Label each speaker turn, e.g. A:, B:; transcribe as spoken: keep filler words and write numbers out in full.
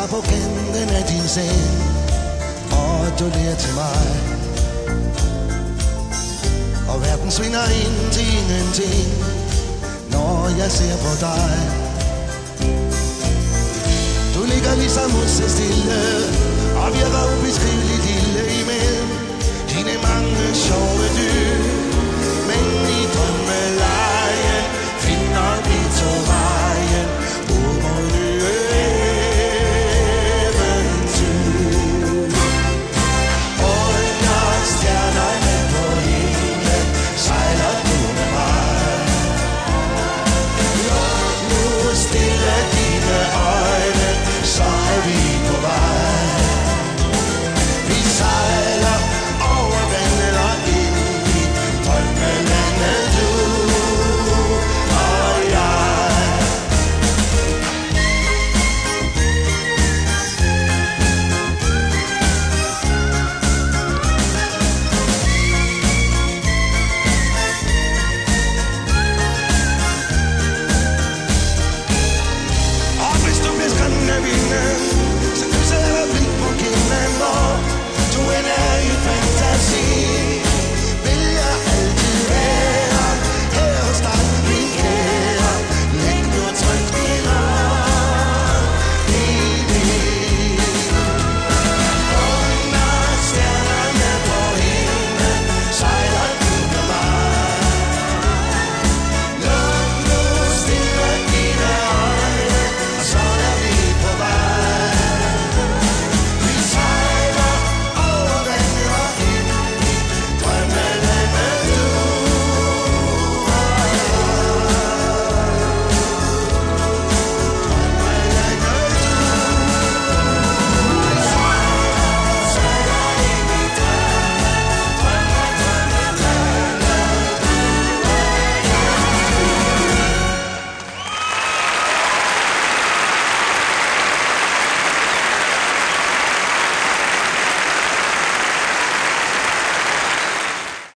A: sig på kanten af din seng, og du ler til mig. Og verden svinger ind til ingenting, når jeg ser på dig. Du ligger ligesom musse stille, og virker ubeskriveligt lille imellem dine mange sjove dyr.